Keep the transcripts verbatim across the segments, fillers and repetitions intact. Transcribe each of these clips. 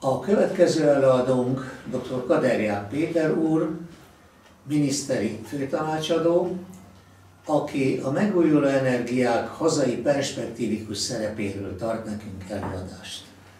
A következő előadónk dr. Kaderják Péter úr, miniszteri főtanácsadó, aki a megújuló energiák hazai perspektívikus szerepéről tart nekünk előadást.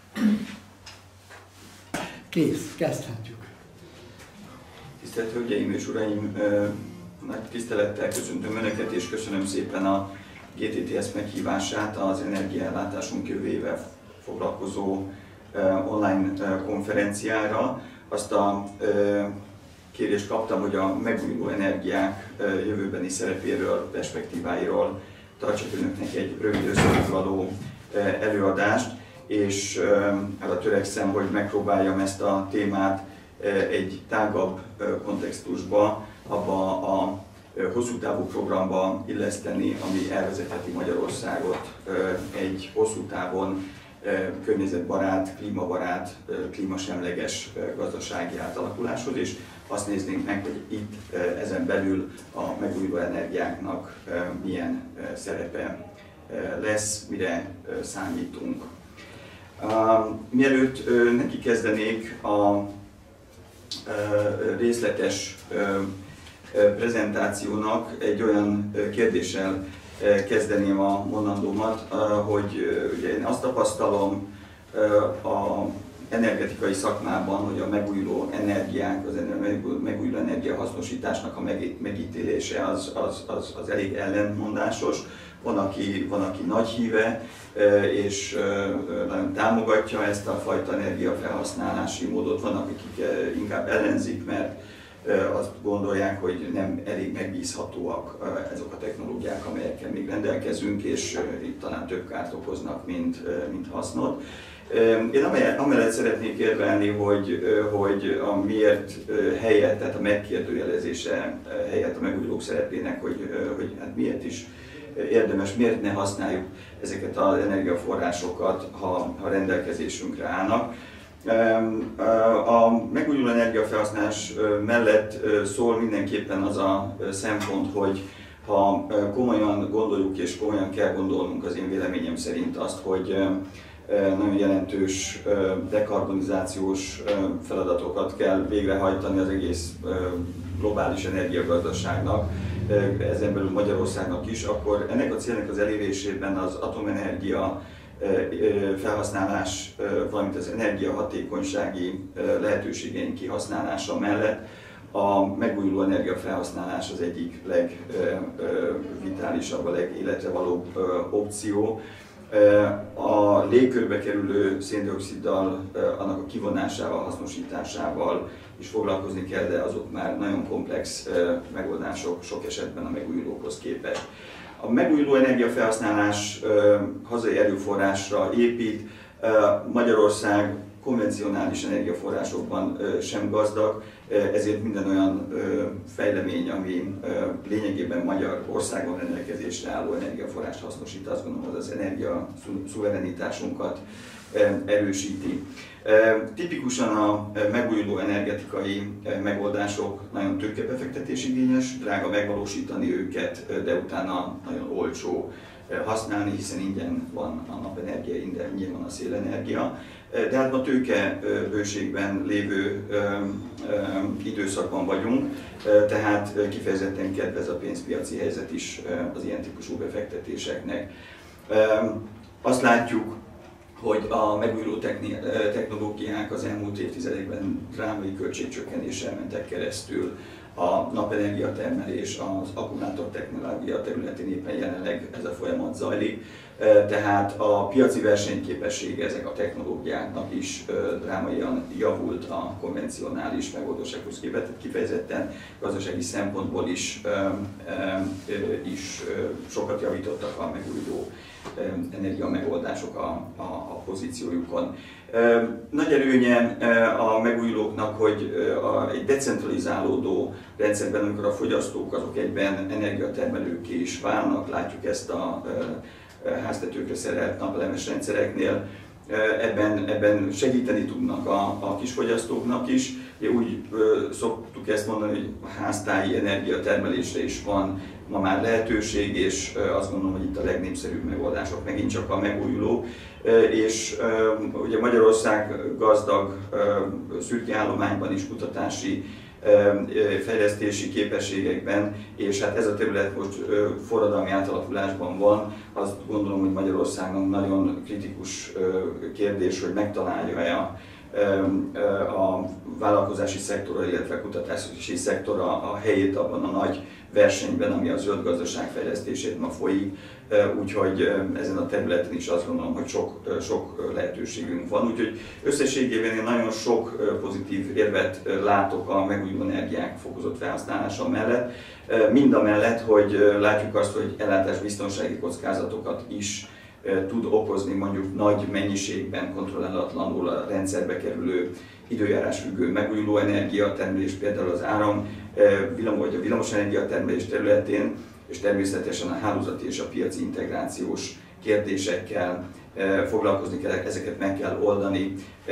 Kész, kezdhetjük. Tisztelt Hölgyeim és Uraim, nagy tisztelettel köszöntöm Önöket, és köszönöm szépen a gé té té es meghívását az energiaellátásunk jövőjével foglalkozó online konferenciára. Azt a kérést kaptam, hogy a megújuló energiák jövőbeni szerepéről, perspektíváiról tartsak Önöknek egy rövid összefoglaló előadást, és arra törekszem, hogy megpróbáljam ezt a témát egy tágabb kontextusba, abba a hosszú távú programba illeszteni, ami elvezetheti Magyarországot egy hosszú távon környezetbarát, klímabarát, klímasemleges gazdasági átalakuláshoz, és azt néznénk meg, hogy itt ezen belül a megújuló energiáknak milyen szerepe lesz, mire számítunk. Mielőtt neki kezdenék a részletes prezentációnak, egy olyan kérdéssel kezdeném a mondandómat, hogy ugye én azt tapasztalom a energetikai szakmában, hogy a megújuló energiák, az megújuló energiahasznosításnak a megítélése az, az, az, az elég ellentmondásos. Van aki, van, aki nagy híve, és nagyon támogatja ezt a fajta energiafelhasználási módot, van, akik inkább ellenzik, mert azt gondolják, hogy nem elég megbízhatóak ezek a technológiák, amelyekkel még rendelkezünk, és itt talán több kárt okoznak, mint, mint hasznot. Én amellett szeretnék érvelni, hogy, hogy a miért helyett, tehát a megkérdőjelezése helyett a megújulók szerepének, hogy, hogy hát miért is érdemes, miért ne használjuk ezeket az energiaforrásokat, ha, ha rendelkezésünkre állnak. A megújuló energiafelhasználás mellett szól mindenképpen az a szempont, hogy ha komolyan gondoljuk és komolyan kell gondolnunk, az én véleményem szerint azt, hogy nagyon jelentős dekarbonizációs feladatokat kell végrehajtani az egész globális energiagazdaságnak, ezen belül Magyarországnak is, akkor ennek a célnak az elérésében az atomenergia felhasználás, valamint az energiahatékonysági lehetőségeink kihasználása mellett a megújuló energiafelhasználás az egyik legvitálisabb, a legéletre valóbb opció. A légkörbe kerülő széndioxiddal, annak a kivonásával, hasznosításával is foglalkozni kell, de azok már nagyon komplex megoldások sok esetben a megújulókhoz képest. A megújuló energiafelhasználás hazai erőforrásra épít, Magyarország konvencionális energiaforrásokban sem gazdag, ezért minden olyan fejlemény, ami lényegében Magyarországon rendelkezésre álló energiaforrást hasznosít, azt gondolom, hogy az energia szuverenitásunkat erősíti. Tipikusan a megújuló energetikai megoldások nagyon tőkebefektetés igényes, drága megvalósítani őket, de utána nagyon olcsó használni, hiszen ingyen van a napenergia, ingyen van a szélenergia. De hát ma tőkebőségben lévő időszakban vagyunk, tehát kifejezetten kedvez a pénzpiaci helyzet is az ilyen típusú befektetéseknek. Azt látjuk, hogy a megújuló technológiák az elmúlt évtizedekben drámai költségcsökkenéssel mentek keresztül. A napenergia termelés, az akkumulátor technológia területén éppen jelenleg ez a folyamat zajlik, tehát a piaci versenyképessége ezek a technológiáknak is drámaian javult a konvencionális megoldásokhoz képest, kifejezetten gazdasági szempontból is, is sokat javítottak a megújuló energia megoldások a, a, a pozíciójukon. Nagy előnye a megújulóknak, hogy egy decentralizálódó rendszerben, amikor a fogyasztók azok egyben energiatermelőkké is válnak, látjuk ezt a háztetőkre szerelt napelemes rendszereknél, ebben, ebben segíteni tudnak a, a kisfogyasztóknak is. Úgy szoktuk ezt mondani, hogy háztáji energiatermelésre is van ma már lehetőség, és azt gondolom, hogy itt a legnépszerűbb megoldások megint csak a megújuló. És ugye Magyarország gazdag szürkeállományban is, kutatási, fejlesztési képességekben, és hát ez a terület most forradalmi átalakulásban van. Azt gondolom, hogy Magyarországnak nagyon kritikus kérdés, hogy megtalálja-e a, a vállalkozási szektora, illetve a kutatási szektora a helyét abban a nagy versenyben, ami a zöld gazdaság fejlesztését ma folyik. Úgyhogy ezen a területen is azt gondolom, hogy sok, sok lehetőségünk van. Úgyhogy összességében én nagyon sok pozitív érvet látok a megújuló energiák fokozott felhasználása mellett. Mind a mellett, hogy látjuk azt, hogy ellátásbiztonsági kockázatokat is tud okozni mondjuk nagy mennyiségben, kontrollálatlanul a rendszerbe kerülő időjárás függő megújuló energiatermelés, például az áram, vagy a villamosenergia termelés területén, és természetesen a hálózati és a piaci integrációs kérdésekkel foglalkozni kell, ezeket meg kell oldani,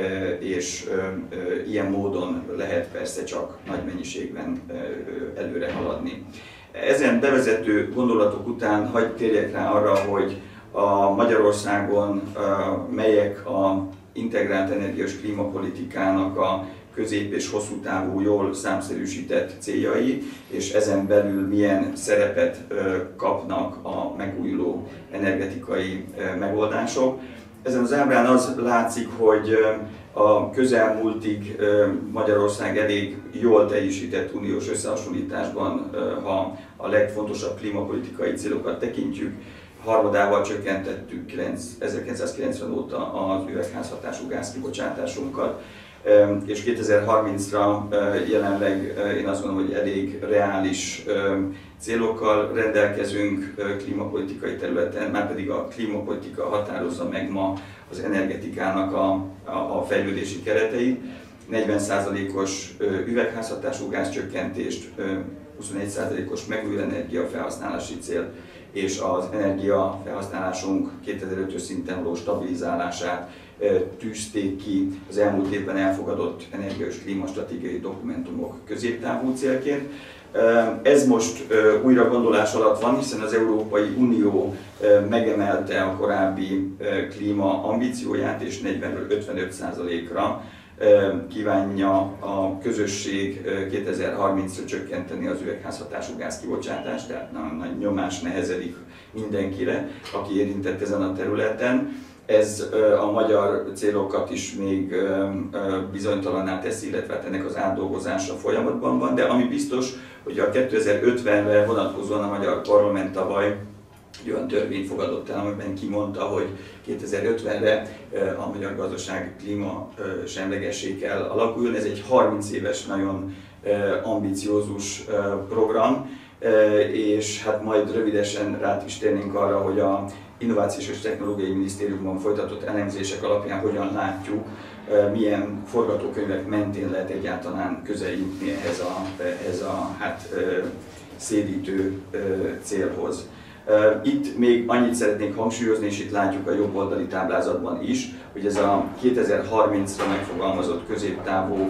és ilyen módon lehet persze csak nagy mennyiségben előre haladni. Ezen bevezető gondolatok után hadd térjek rá arra, hogy a Magyarországon melyek a integrált energia és klímapolitikának a közép- és hosszú távú, jól számszerűsített céljai, és ezen belül milyen szerepet kapnak a megújuló energetikai megoldások. Ezen az ábrán az látszik, hogy a közelmúltig Magyarország elég jól teljesített uniós összehasonlításban, ha a legfontosabb klímapolitikai célokat tekintjük. Harmadával csökkentettük ezerkilencszázkilencven óta az üvegházhatású gázkibocsátásunkat, és kétezer-harmincra jelenleg én azt gondolom, hogy elég reális célokkal rendelkezünk klímapolitikai területen, márpedig a klímapolitika határozza meg ma az energetikának a, a, a fejlődési kereteit. negyven százalékos üvegházhatású gázcsökkentést, huszonegy százalékos megújuló energia felhasználási cél, és az energiafelhasználásunk kétezer-ötös szinten való stabilizálását tűzték ki az elmúlt évben elfogadott energia- és klímastratégiai dokumentumok középtávú célként. Ez most újra gondolás alatt van, hiszen az Európai Unió megemelte a korábbi klíma ambícióját, és negyvenről ötvenöt százalékra kívánja a közösség kétezer-harmincra csökkenteni az üvegházhatású gázkibocsátást, tehát nagyon nagy nyomás nehezedik mindenkire, aki érintett ezen a területen. Ez a magyar célokat is még bizonytalanná teszi, illetve ennek az átdolgozása folyamatban van, de ami biztos, hogy a kétezer-ötvenre vonatkozóan a magyar parlament tavaly egy olyan törvényt fogadott el, amiben kimondta, hogy kétezer-ötvenre a magyar gazdaság klímasemlegessé kell alakuljon. Ez egy harminc éves, nagyon ambiciózus program, és hát majd rövidesen rá is térnénk arra, hogy a Innovációs és Technológiai Minisztériumban folytatott elemzések alapján hogyan látjuk, milyen forgatókönyvek mentén lehet egyáltalán közel jutni ehhez a, ehhez a hát, szédítő célhoz. Itt még annyit szeretnék hangsúlyozni, és itt látjuk a jobb oldali táblázatban is, hogy ez a kétezer-harmincra megfogalmazott középtávú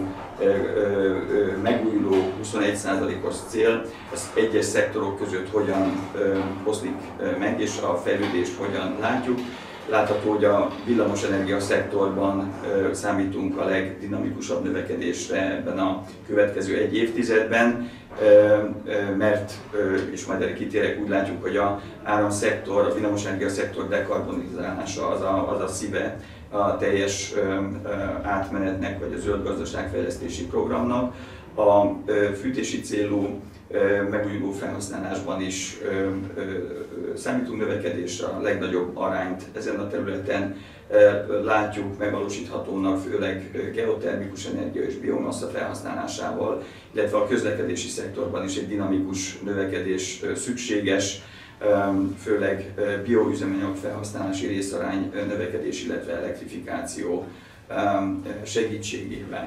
megújuló huszonegy százalékos cél, az egyes szektorok között hogyan oszlik meg, és a fejlődést hogyan látjuk. Látható, hogy a villamosenergia szektorban számítunk a legdinamikusabb növekedésre ebben a következő egy évtizedben, mert, és majd erre kitérek, úgy látjuk, hogy a áramszektor, a villamosenergia szektor dekarbonizálása az a, az a szíve a teljes átmenetnek, vagy a zöld gazdaságfejlesztési programnak. A fűtési célú megújuló felhasználásban is számítunk növekedésre, a legnagyobb arányt ezen a területen látjuk megvalósíthatónak, főleg geotermikus energia és biomassa felhasználásával, illetve a közlekedési szektorban is egy dinamikus növekedés szükséges, főleg bioüzemanyag felhasználási részarány növekedés, illetve elektrifikáció segítségével.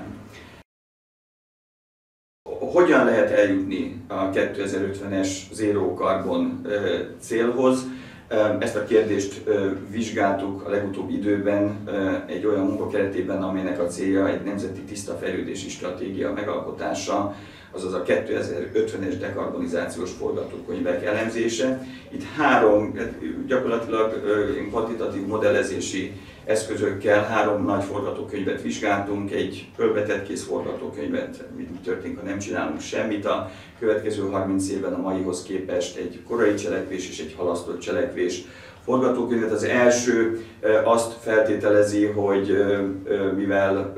Hogyan lehet eljutni a kétezer-ötvenes zéró karbon célhoz? Ezt a kérdést vizsgáltuk a legutóbbi időben egy olyan munka keretében, amelynek a célja egy nemzeti tiszta fejlődési stratégia megalkotása, azaz a kétezer-ötvenes dekarbonizációs forgatókönyvek elemzése. Itt három gyakorlatilag kvantitatív modellezési eszközökkel három nagy forgatókönyvet vizsgáltunk, egy fölvetett kész forgatókönyvet, mit történik, ha nem csinálunk semmit a következő harminc évben a maihoz képest, egy korai cselekvés és egy halasztott cselekvés forgatókönyvet. Az első azt feltételezi, hogy mivel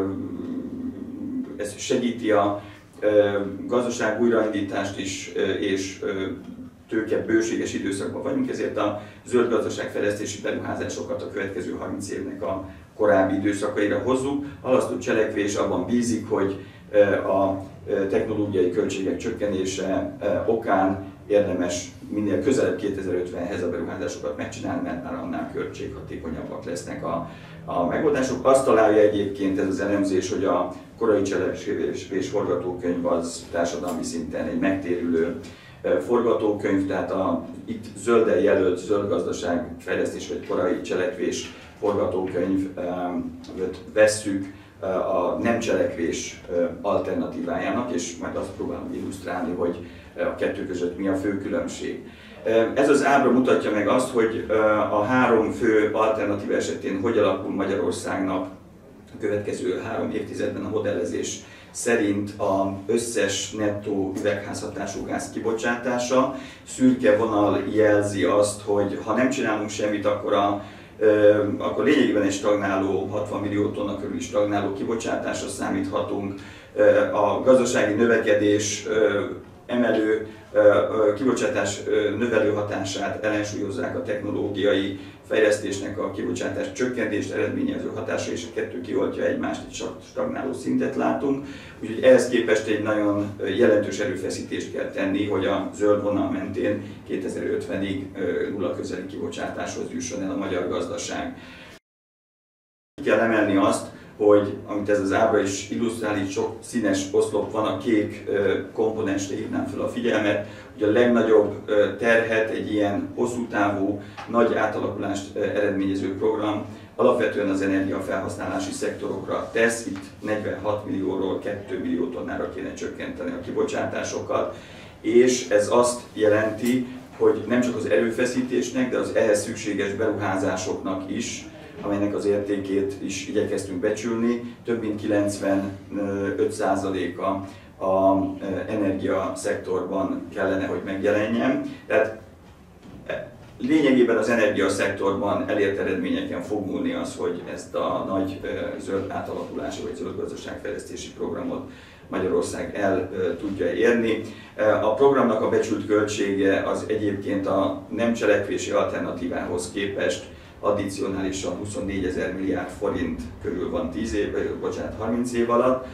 ez segíti a gazdaság újraindítást is, és tőke bőséges időszakban vagyunk, ezért a zöld gazdaságfejlesztési beruházásokat a következő harminc évnek a korábbi időszakaira hozzuk. Halasztott cselekvés abban bízik, hogy a technológiai költségek csökkenése okán érdemes minél közelebb kétezer-ötvenhez a beruházásokat megcsinálni, mert már annál költséghatékonyabbak lesznek a, a megoldások. Azt találja egyébként ez az elemzés, hogy a korai cselekvés forgatókönyv az társadalmi szinten egy megtérülő forgatókönyv, tehát a itt zölden jelölt zöld gazdaságfejlesztés vagy korai cselekvés forgatókönyv vesszük a nem cselekvés alternatívájának, és majd azt próbálom illusztrálni, hogy a kettő között mi a fő különbség. Ez az ábra mutatja meg azt, hogy a három fő alternatív esetén hogy alakul Magyarországnak a következő három évtizedben a modellezés szerint az összes nettó üvegházhatású gáz kibocsátása. Szürke vonal jelzi azt, hogy ha nem csinálunk semmit, akkor, a, akkor lényegében egy stagnáló, hatvan millió tonna körüli stagnáló kibocsátásra számíthatunk. A gazdasági növekedés emelő kibocsátás növelő hatását ellensúlyozzák a technológiai fejlesztésnek a kibocsátás csökkentést eredményező hatása, és a kettő kioltja egymást, egy stagnáló szintet látunk. Úgyhogy ehhez képest egy nagyon jelentős erőfeszítést kell tenni, hogy a zöld vonal mentén kétezer-ötvenig nulla közeli kibocsátáshoz jusson el a magyar gazdaság. Ki kell emelni azt, hogy amit ez az ábra is illusztrál, itt sok színes oszlop van, a kék komponensre hívnám fel a figyelmet, hogy a legnagyobb terhet egy ilyen hosszú távú, nagy átalakulást eredményező program alapvetően az energiafelhasználási szektorokra tesz. Itt negyvenhat millióról két millió tonnára kéne csökkenteni a kibocsátásokat, és ez azt jelenti, hogy nem csak az erőfeszítésnek, de az ehhez szükséges beruházásoknak is, amelynek az értékét is igyekeztünk becsülni, több mint kilencvenöt százaléka az energiaszektorban kellene, hogy megjelenjen. Tehát lényegében az energiaszektorban elért eredményeken fog múlni az, hogy ezt a nagy zöld átalakulási vagy zöld gazdaságfejlesztési programot Magyarország el tudja érni. A programnak a becsült költsége az egyébként a nem cselekvési alternatívához képest addicionálisan huszonnégyezer milliárd forint körül van tíz év, bocsánat, harminc év alatt,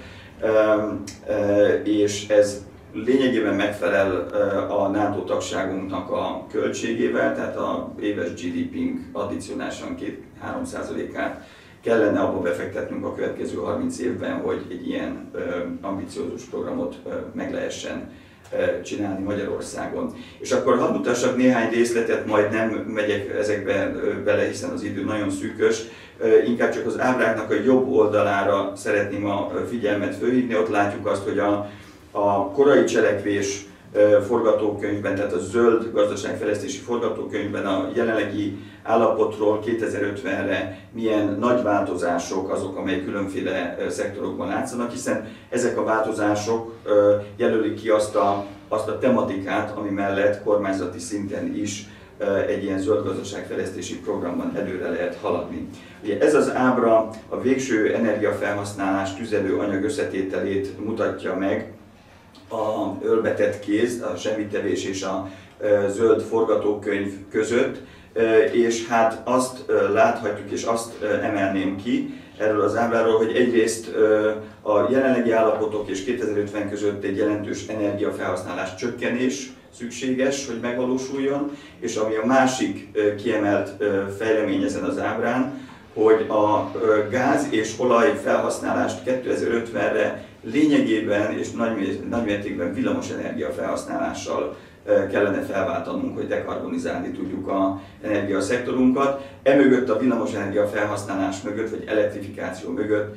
és ez lényegében megfelel a NATO tagságunknak a költségével, tehát az éves gé dé pénk addicionálisan két-három százalékát kellene abba befektetnünk a következő harminc évben, hogy egy ilyen ambiciózus programot meg lehessen csinálni Magyarországon. És akkor hadd mutassak néhány részletet, majd nem megyek ezekbe bele, hiszen az idő nagyon szűkös. Inkább csak az ábráknak a jobb oldalára szeretném a figyelmet fölhívni. Ott látjuk azt, hogy a, a korai cselekvés forgatókönyvben, tehát a zöld gazdaságfejlesztési forgatókönyvben a jelenlegi állapotról kétezer-ötvenre milyen nagy változások azok, amely különféle szektorokban látszanak, hiszen ezek a változások jelölik ki azt a, azt a tematikát, ami mellett kormányzati szinten is egy ilyen zöld gazdaságfejlesztési programban előre lehet haladni. Ugye ez az ábra a végső energiafelhasználás tüzelőanyag összetételét mutatja meg, a ölbetett kéz, a semmittevés és a zöld forgatókönyv között, és hát azt láthatjuk, és azt emelném ki erről az ábráról, hogy egyrészt a jelenlegi állapotok és kétezer-ötven között egy jelentős energiafelhasználás csökkenés szükséges, hogy megvalósuljon, és ami a másik kiemelt fejlemény ezen az ábrán, hogy a gáz és olaj felhasználást kétezer-ötvenre lényegében és nagymértékben villamosenergia felhasználással kellene felváltanunk, hogy dekarbonizálni tudjuk az energiaszektorunkat. Emögött a villamosenergia felhasználás mögött, vagy elektrifikáció mögött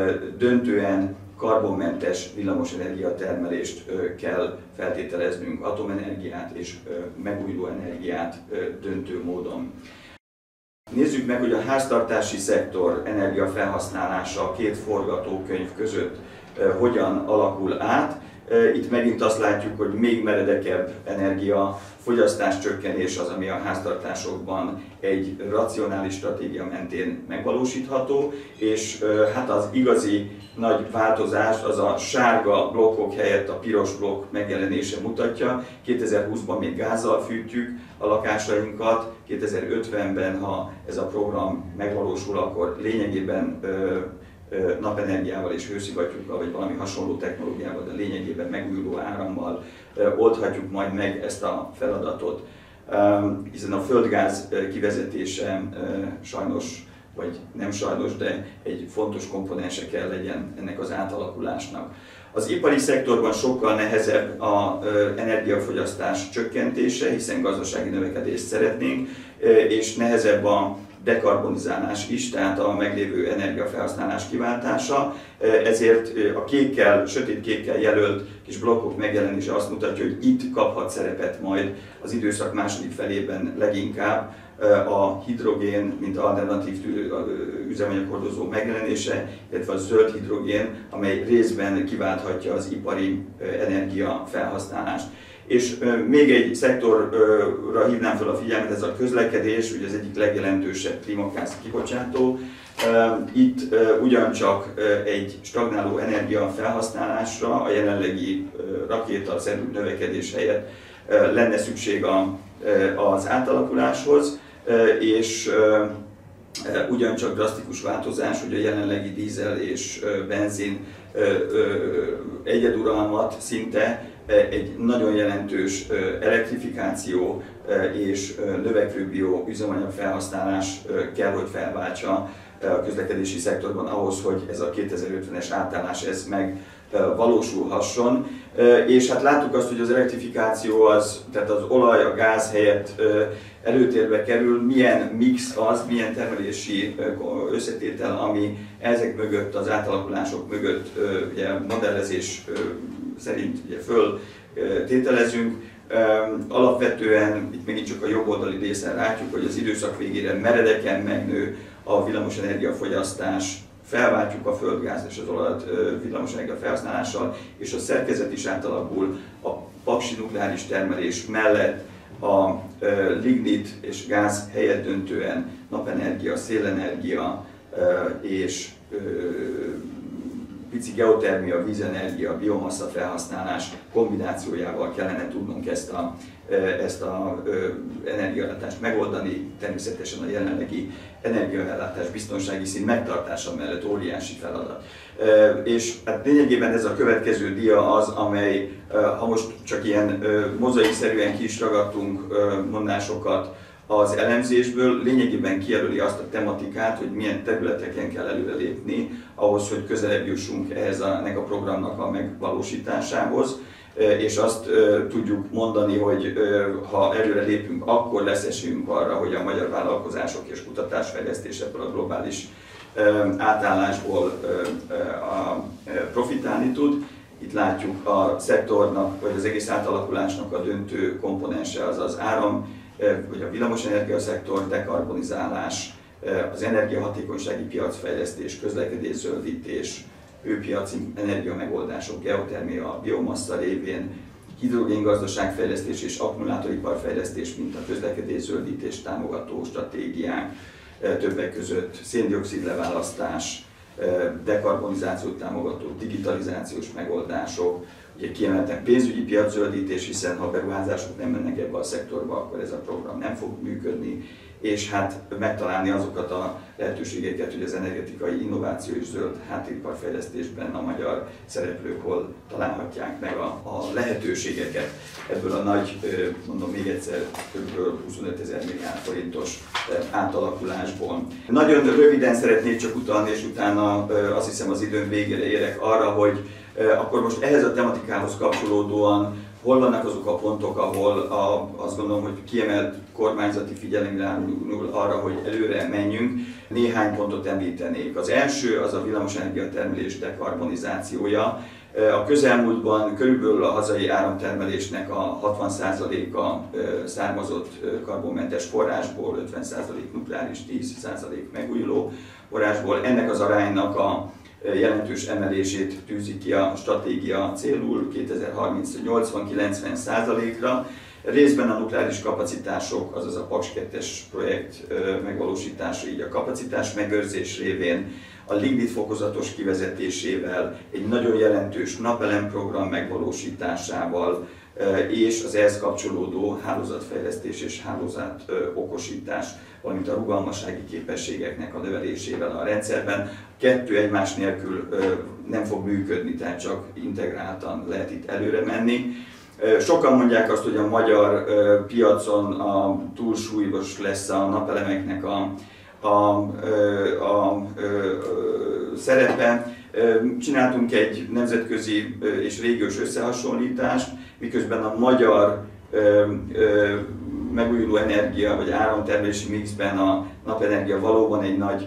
döntően karbonmentes villamosenergia termelést kell feltételeznünk, atomenergiát és megújuló energiát döntő módon. Nézzük meg, hogy a háztartási szektor energiafelhasználása a két forgatókönyv között hogyan alakul át. Itt megint azt látjuk, hogy még meredekebb energiafogyasztás csökkenés az, ami a háztartásokban egy racionális stratégia mentén megvalósítható, és hát az igazi nagy változás az a sárga blokkok helyett a piros blokk megjelenése mutatja. kétezer-húszban még gázzal fűtjük a lakásainkat, kétezer-ötvenben, ha ez a program megvalósul, akkor lényegében napenergiával és hőszivattyúkkal, vagy valami hasonló technológiával, de lényegében megújuló árammal oldhatjuk majd meg ezt a feladatot. Hiszen a földgáz kivezetése sajnos, vagy nem sajnos, de egy fontos komponense kell legyen ennek az átalakulásnak. Az ipari szektorban sokkal nehezebb az energiafogyasztás csökkentése, hiszen gazdasági növekedést szeretnénk, és nehezebb a dekarbonizálás is, tehát a meglévő energiafelhasználás kiváltása, ezért a kékkel, sötét kékkel jelölt kis blokkok megjelenése azt mutatja, hogy itt kaphat szerepet majd az időszak második felében leginkább a hidrogén, mint alternatív üzemanyaghordozó megjelenése, illetve a zöld hidrogén, amely részben kiválthatja az ipari energiafelhasználást. És még egy szektorra hívnám fel a figyelmet, ez a közlekedés, ugye az egyik legjelentősebb klímagáz kibocsátó. Itt ugyancsak egy stagnáló energia felhasználásra, a jelenlegi rakétaszerű növekedés helyett lenne szükség az átalakuláshoz, és ugyancsak drasztikus változás, hogy a jelenlegi dízel és benzin egyeduralmat szinte egy nagyon jelentős elektrifikáció és növekvő bio üzemanyag felhasználás kell, hogy felváltsa a közlekedési szektorban ahhoz, hogy ez a kétezer-ötvenes átállás ez megvalósulhasson. És hát láttuk azt, hogy az elektrifikáció az, tehát az olaj, a gáz helyett előtérbe kerül, milyen mix az, milyen termelési összetétel, ami ezek mögött, az átalakulások mögött ugye, modellezés szerint ugye, föl tételezünk. Alapvetően itt megint csak a jobb oldali részen látjuk, hogy az időszak végére meredeken megnő a villamosenergia fogyasztás, felváltjuk a földgáz és az olajat villamosenergia felhasználással, és a szerkezet is átalakul a paksi nukleáris termelés mellett a lignit és gáz helyett döntően napenergia, szélenergia és pici geotermia, vízenergia, biomassa felhasználás kombinációjával kellene tudnunk ezt a, ezt a energiaellátást megoldani. Természetesen a jelenlegi energiaellátás biztonsági szint megtartása mellett óriási feladat. És hát lényegében ez a következő dia az, amely, ha most csak ilyen mozaikszerűen ki is ragadtunk mondásokat az elemzésből, lényegében kijelöli azt a tematikát, hogy milyen területeken kell előrelépni ahhoz, hogy közelebb jussunk ehhez a, ennek a programnak a megvalósításához, és azt tudjuk mondani, hogy ha előre lépünk, akkor lesz esélyünk arra, hogy a magyar vállalkozások és kutatásfejlesztés ebből a globális átállásból profitálni tud. Itt látjuk a szektornak, vagy az egész átalakulásnak a döntő komponense az az áram, vagy a villamosenergia szektor, dekarbonizálás, az energiahatékonysági piacfejlesztés, közlekedés zöldítés, hőpiaci energiamegoldások, geotermia, biomassa révén, hidrogéngazdaságfejlesztés és akkumulátoriparfejlesztés, mint a közlekedés zöldítés támogató stratégiák, többek között széndioxid leválasztás, dekarbonizációt támogató digitalizációs megoldások, ugye kiemelten pénzügyi piaczöldítés, hiszen ha beruházások nem mennek ebbe a szektorba, akkor ez a program nem fog működni, és hát megtalálni azokat a lehetőségeket, hogy az energetikai innováció és zöld háttérparfejlesztésben a magyar szereplők hol találhatják meg a, a lehetőségeket ebből a nagy, mondom még egyszer, kb. huszonötezer milliárd forintos átalakulásból. Nagyon röviden szeretnék csak utalni, és utána azt hiszem az időm végére érek arra, hogy akkor most ehhez a tematikához kapcsolódóan hol vannak azok a pontok, ahol a, azt gondolom, hogy kiemelt kormányzati figyelem irányul arra, hogy előre menjünk. Néhány pontot említenék. Az első az a villamosenergia termelés dekarbonizációja. A közelmúltban körülbelül a hazai áramtermelésnek a hatvan százaléka származott karbonmentes forrásból, ötven százalék nukleáris, tíz százalék megújuló forrásból. Ennek az aránynak a jelentős emelését tűzi ki a stratégia célul kétezer-harmincra nyolcvan-kilencven százalékra. Részben a nukleáris kapacitások, azaz a Paks kettes projekt megvalósítása, így a kapacitás megőrzés révén, a lignit fokozatos kivezetésével, egy nagyon jelentős napelemprogram megvalósításával, és az ehhez kapcsolódó hálózatfejlesztés és hálózat okosítás, valamint a rugalmassági képességeknek a növelésével a rendszerben. Kettő egymás nélkül nem fog működni, tehát csak integráltan lehet itt előre menni. Sokan mondják azt, hogy a magyar piacon a túlsúlyos lesz a napelemeknek a, a, a, a, a szerepe. Csináltunk egy nemzetközi és régiós összehasonlítást, miközben a magyar megújuló energia vagy áramtermelési mixben a napenergia valóban egy nagy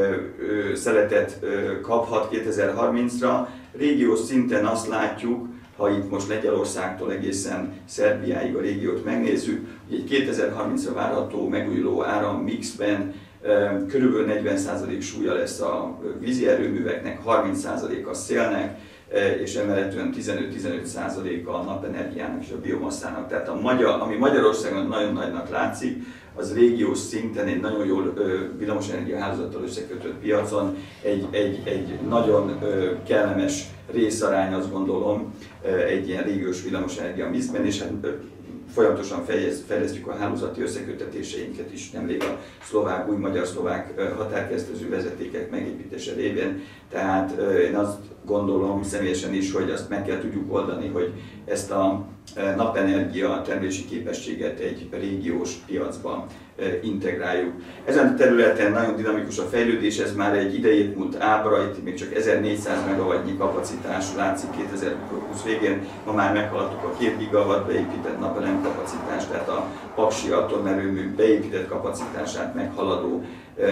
szeletet kaphat kétezer-harmincra. Régiós szinten azt látjuk, ha itt most Lengyelországtól egészen Szerbiáig a régiót megnézzük, hogy egy kétezer-harmincra várható megújuló árammixben körülbelül negyven százalék súlya lesz a vízi erőműveknek, harminc százalék a szélnek, és emellett tizenöt-tizenöt százalék a napenergiának és a biomasszának. Tehát a magyar, ami Magyarországon nagyon nagynak látszik, az régiós szinten egy nagyon jól villamosenergia hálózattal összekötött piacon egy, egy, egy nagyon kellemes részarány, azt gondolom, egy ilyen régiós villamosenergia mixben, és hát folyamatosan fejlesztjük a hálózati összeköttetéseinket is, nemrég a szlovák, új magyar-szlovák határkeresztező vezetékek megépítése révén. Tehát én azt gondolom személyesen is, hogy azt meg kell tudjuk oldani, hogy ezt a napenergia termelési képességet egy régiós piacban integráljuk. Ezen a területen nagyon dinamikus a fejlődés, ez már egy idejét múlt ábra, itt még csak ezernégyszáz megawattnyi kapacitás látszik kétezer-húsz végén, ma már meghaladtuk a két gigawatt beépített napelem kapacitást, tehát a paksi atomerőmű beépített kapacitását meghaladó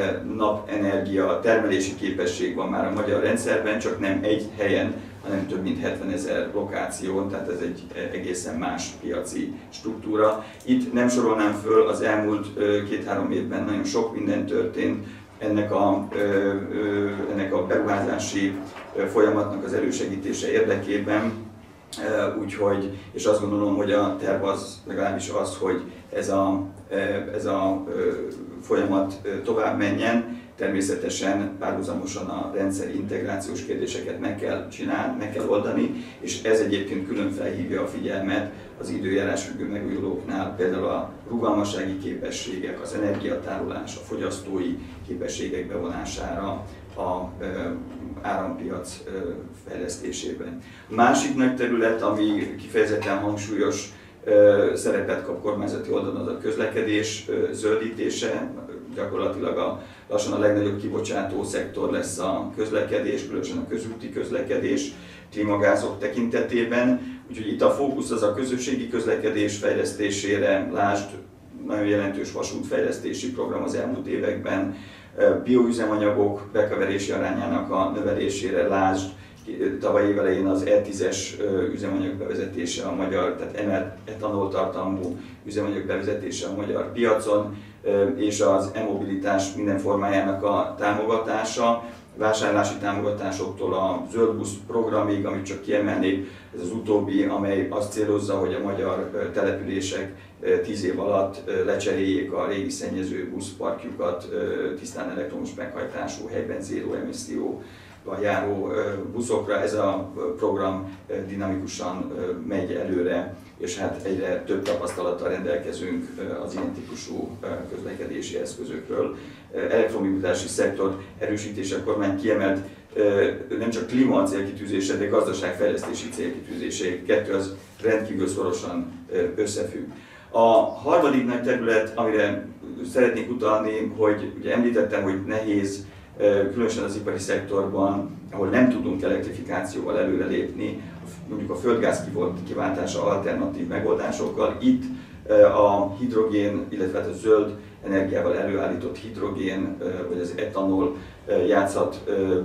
napenergia termelési képesség van már a magyar rendszerben, csak nem egy helyen, hanem több mint hetvenezer lokáción, tehát ez egy egészen más piaci struktúra. Itt nem sorolnám föl, az elmúlt két-három évben nagyon sok minden történt, ennek a, ennek a beruházási folyamatnak az elősegítése érdekében, úgyhogy, és azt gondolom, hogy a terv az legalábbis az, hogy ez a, ez a folyamat tovább menjen. Természetesen párhuzamosan a rendszer integrációs kérdéseket meg kell csinálni, meg kell oldani, és ez egyébként külön felhívja a figyelmet az időjárásfüggő megújulóknál, például a rugalmassági képességek, az energiatárolás, a fogyasztói képességek bevonására a árampiac fejlesztésében. A másik nagy terület, ami kifejezetten hangsúlyos szerepet kap kormányzati oldalon, az a közlekedés zöldítése. Gyakorlatilag a, lassan a legnagyobb kibocsátó szektor lesz a közlekedés, különösen a közúti közlekedés klímagázok tekintetében. Úgyhogy itt a fókusz az a közösségi közlekedés fejlesztésére, lásd, nagyon jelentős vasútfejlesztési program az elmúlt években, bioüzemanyagok bekeverési arányának a növelésére, lásd, tavaly év elején az E tízes üzemanyag bevezetése a magyar, tehát etanol tartalmú üzemanyag bevezetése a magyar piacon, és az e-mobilitás minden formájának a támogatása, vásárlási támogatásoktól a zöld busz programig, amit csak kiemelnék, ez az utóbbi, amely azt célozza, hogy a magyar települések tíz év alatt lecseréljék a régi szennyező buszparkjukat tisztán elektromos meghajtású, helyben zéró emisszió járó buszokra. Ez a program dinamikusan megy előre, és hát egyre több tapasztalattal rendelkezünk az ilyen típusú közlekedési eszközökről. Elektromobilitási szektor erősítése a kormány kiemelt nem csak klíma célkitűzése, de gazdaságfejlesztési célkitűzése. Kettő az rendkívül szorosan összefügg. A harmadik nagy terület, amire szeretnék utalni, hogy ugye említettem, hogy nehéz különösen az ipari szektorban, ahol nem tudunk elektrifikációval előrelépni, mondjuk a földgáz kiváltása alternatív megoldásokkal. Itt a hidrogén, illetve a zöld energiával előállított hidrogén vagy az etanol játszhat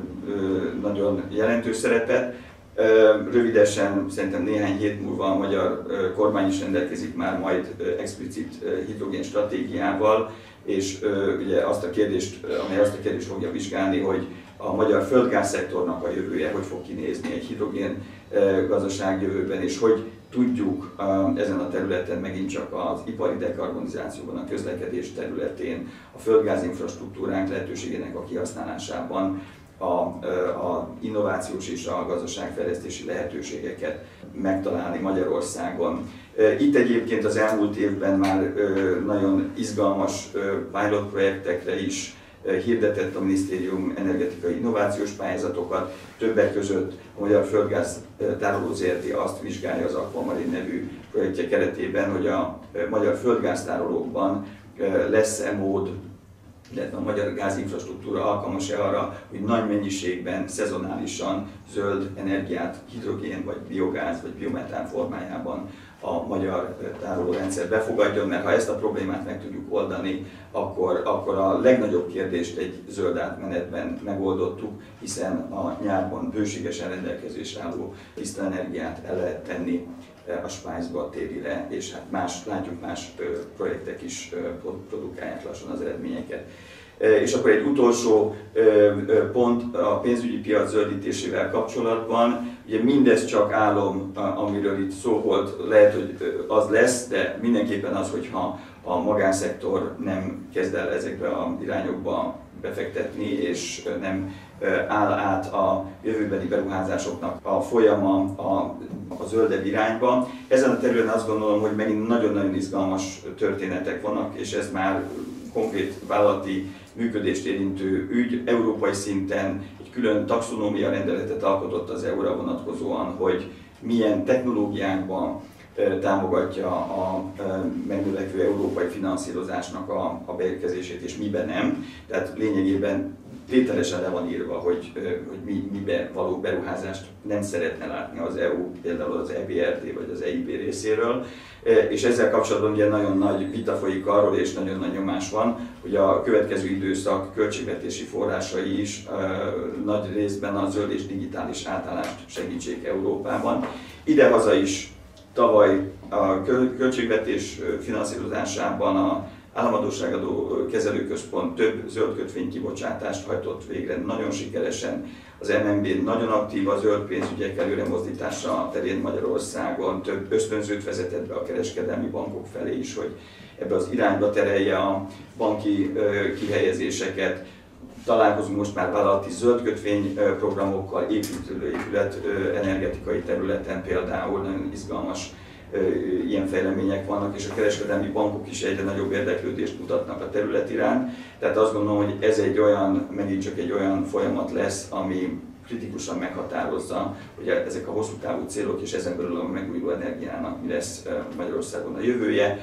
nagyon jelentős szerepet. Rövidesen, szerintem néhány hét múlva a magyar kormány is rendelkezik már majd explicit hidrogén stratégiával, és ugye azt a kérdést, amely azt a kérdést fogja vizsgálni, hogy a magyar földgázszektornak a jövője hogy fog kinézni egy hidrogén gazdaság jövőben, és hogy tudjuk ezen a területen megint csak az ipari dekarbonizációban, a közlekedés területén, a földgáz infrastruktúránk lehetőségének a kihasználásában a, a innovációs és a gazdaságfejlesztési lehetőségeket megtalálni Magyarországon. Itt egyébként az elmúlt évben már nagyon izgalmas pilot projektekre is hirdetett a minisztérium energetikai innovációs pályázatokat, többek között a Magyar Földgáz Tároló zé er té azt vizsgálja az Aquamarin nevű projektje keretében, hogy a magyar földgáztárolókban lesz-e mód, illetve a magyar gázinfrastruktúra alkalmas-e arra, hogy nagy mennyiségben, szezonálisan zöld energiát, hidrogén vagy biogáz vagy biometán formájában a magyar tárolórendszer befogadjon, mert ha ezt a problémát meg tudjuk oldani, akkor, akkor a legnagyobb kérdést egy zöld átmenetben megoldottuk, hiszen a nyárban bőségesen rendelkezésre álló tiszta energiát el lehet tenni a spájzba térire, és hát más, látjuk más projektek is produkálják lassan az eredményeket. És akkor egy utolsó pont a pénzügyi piac zöldítésével kapcsolatban. Ugye mindez csak álom, amiről itt szó volt, lehet, hogy az lesz, de mindenképpen az, hogyha a magánszektor nem kezd el ezekbe az irányokba befektetni, és nem áll át a jövőbeni beruházásoknak a folyama a, a zöldebb irányba. Ezen a területen azt gondolom, hogy megint nagyon-nagyon izgalmas történetek vannak, és ez már konkrét vállalati működést érintő ügy. Európai szinten egy külön taxonómia rendeletet alkotott az é u-ra vonatkozóan, hogy milyen technológiákban támogatja a megnövekvő európai finanszírozásnak a, a beérkezését, és miben nem. Tehát lényegében tételesen le van írva, hogy, hogy mi, miben való beruházást nem szeretne látni az é u, például az é bé er dé vagy az é i bé részéről. És ezzel kapcsolatban ugye nagyon nagy vita folyik arról, és nagyon nagy nyomás van, hogy a következő időszak költségvetési forrásai is nagy részben a zöld és digitális átállást segítsék Európában. Idehaza is tavaly a költségvetés finanszírozásában a Államadósságadó Kezelőközpont több zöld kötvénykibocsátást hajtott végre nagyon sikeresen. Az em en bé nagyon aktív a zöld pénzügyek előremozdítása terén Magyarországon, több ösztönzőt vezetett be a kereskedelmi bankok felé is, hogy ebbe az irányba terelje a banki kihelyezéseket. Találkozunk most már vállalati zöld kötvényprogramokkal, építőépület energetikai területen például nagyon izgalmas ilyen fejlemények vannak, és a kereskedelmi bankok is egyre nagyobb érdeklődést mutatnak a terület iránt. Tehát azt gondolom, hogy ez egy olyan, megint csak egy olyan folyamat lesz, ami kritikusan meghatározza, hogy ezek a hosszú távú célok és ezen belül a megújuló energiának mi lesz Magyarországon a jövője.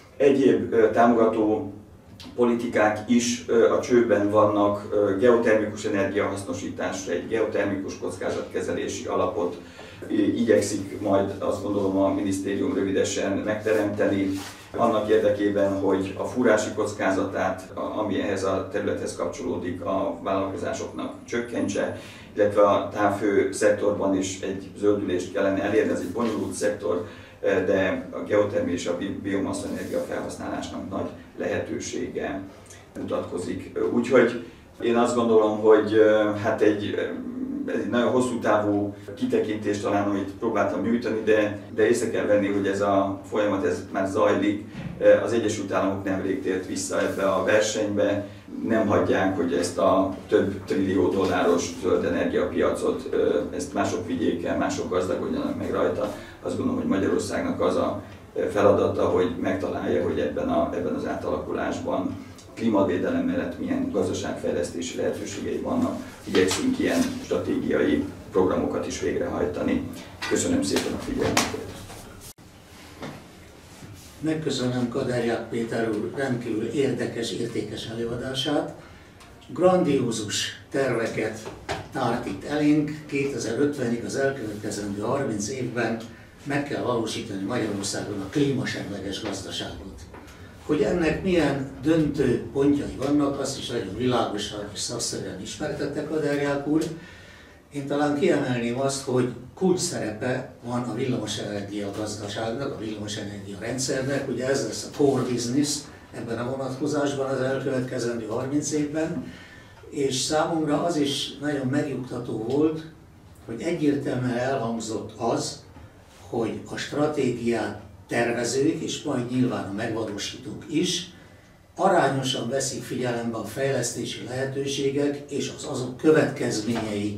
Egyéb támogató politikák is a csőben vannak, geotermikus energiahasznosításra, egy geotermikus kockázatkezelési alapot igyekszik majd, azt gondolom, a minisztérium rövidesen megteremteni, annak érdekében, hogy a fúrási kockázatát, ami ehhez a területhez kapcsolódik, a vállalkozásoknak csökkentse, illetve a távhő szektorban is egy zöldülést kellene elérni, ez egy bonyolult szektor, de a geotermia és a biomassa energia felhasználásnak nagy lehetősége mutatkozik. Úgyhogy én azt gondolom, hogy hát egy, egy nagyon hosszú távú kitekintést talán, amit próbáltam nyújtani, de, de észre kell venni, hogy ez a folyamat ez már zajlik. Az Egyesült Államok nemrég tért vissza ebbe a versenybe, nem hagyják, hogy ezt a több trillió dolláros zöld energiapiacot, ezt mások vigyék el, mások gazdagodjanak meg rajta. Azt gondolom, hogy Magyarországnak az a feladata, hogy megtalálja, hogy ebben, a, ebben az átalakulásban klímavédelem mellett milyen gazdaságfejlesztési lehetőségei vannak, igyekszünk ilyen stratégiai programokat is végrehajtani. Köszönöm szépen a figyelmet! Megköszönöm Kaderják Péter úr rendkívül érdekes, értékes előadását. grandiózus terveket tárt itt elénk. kétezer-ötvenig, az elkövetkezendő harminc évben meg kell valósítani Magyarországon a klímasemleges gazdaságot. Hogy ennek milyen döntő pontjai vannak, azt is nagyon világosan és szakszerűen ismertette Kaderják úr. Én talán kiemelném azt, hogy kulcs szerepe van a villamosenergia gazdaságnak, a villamosenergia rendszernek, ugye ez lesz a core business ebben a vonatkozásban az elkövetkezendő harminc évben, és számomra az is nagyon megnyugtató volt, hogy egyértelműen elhangzott az, hogy a stratégiát tervezők, és majd nyilván a megvalósítók is arányosan veszik figyelembe a fejlesztési lehetőségek és az azok következményei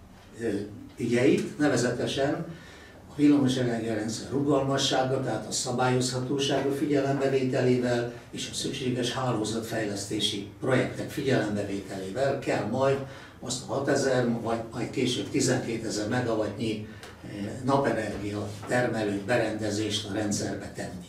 ügyeit, nevezetesen a villamosenergiarendszer rugalmassága, tehát a szabályozhatósága figyelembevételével és a szükséges hálózatfejlesztési projektek figyelembevételével kell majd azt a hatezer, vagy majd később tizenkétezer megawattnyi napenergia termelő berendezést a rendszerbe tenni.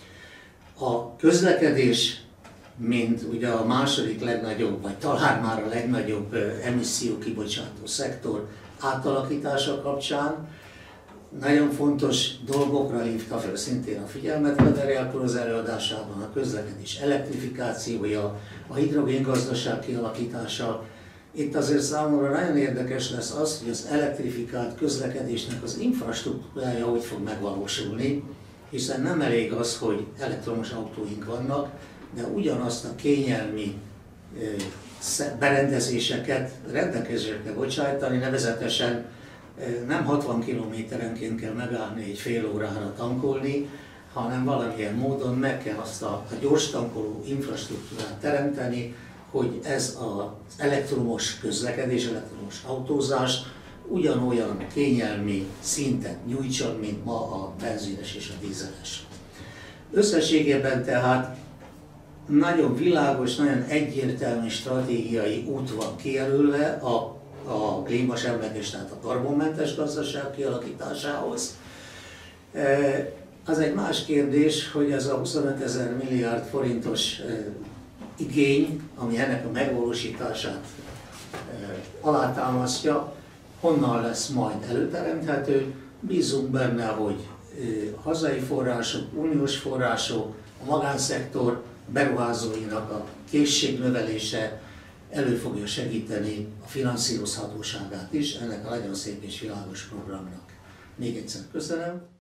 A közlekedés, mint ugye a második legnagyobb, vagy talán már a legnagyobb emisszió kibocsátó szektor átalakítása kapcsán nagyon fontos dolgokra hívta fel szintén a figyelmet Kaderják úr az előadásában: a közlekedés elektrifikációja, a hidrogéngazdaság kialakítása. Itt azért számomra nagyon érdekes lesz az, hogy az elektrifikált közlekedésnek az infrastruktúrája hogy fog megvalósulni, hiszen nem elég az, hogy elektromos autóink vannak, de ugyanazt a kényelmi berendezéseket rendelkezésre bocsájtani, nevezetesen nem hatvan kilométerenként kell megállni egy fél órára tankolni, hanem valamilyen módon meg kell azt a, a gyors tankoló infrastruktúrát teremteni, hogy ez az elektromos közlekedés, elektromos autózás ugyanolyan kényelmi szintet nyújtson, mint ma a benzines és a dízeles. Összességében tehát nagyon világos, nagyon egyértelmű stratégiai út van kijelölve a, a klímasemleges, tehát a karbonmentes gazdaság kialakításához. Az egy más kérdés, hogy ez a huszonöt ezer milliárd forintos igény, ami ennek a megvalósítását alátámasztja, honnan lesz majd előteremthető. Bízunk benne, hogy hazai források, uniós források, a magánszektor beruházóinak a készségnövelése elő fogja segíteni a finanszírozhatóságát is ennek a nagyon szép és világos programnak. Még egyszer köszönöm.